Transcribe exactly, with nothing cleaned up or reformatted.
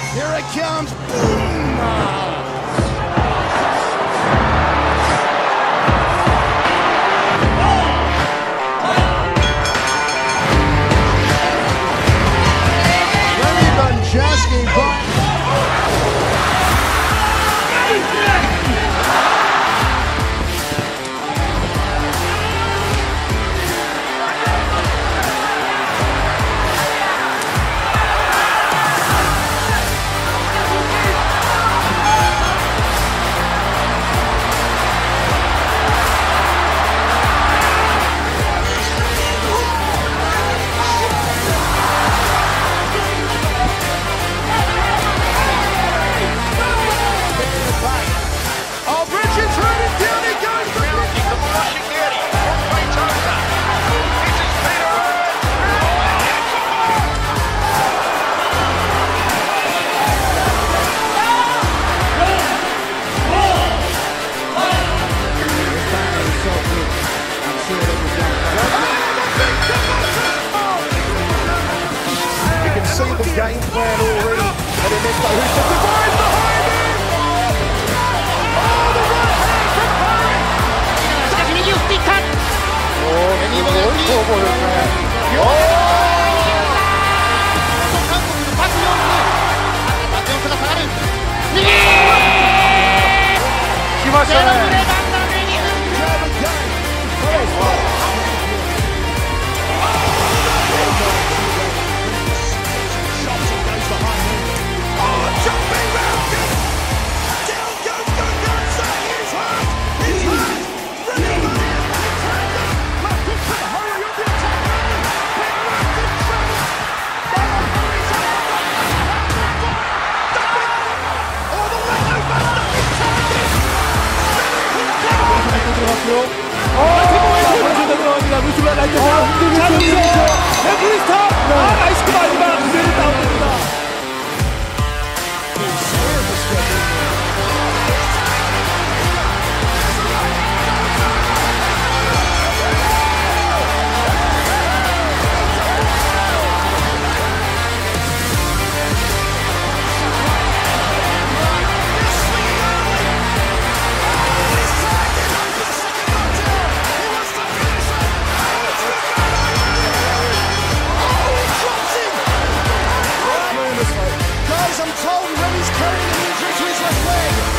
Here it comes. Boom! Jaski, see the game plan already. And Ernesto who's just behind him! Oh, the right hand from Harry! Oh, he wants forward, man. Oh! 들어갑니다. 루스가 라이트 잡으면서 레프리스타 아 나이스 마지막 그대로 나옵니다. I'm told Remy's carrying an injury to his left leg.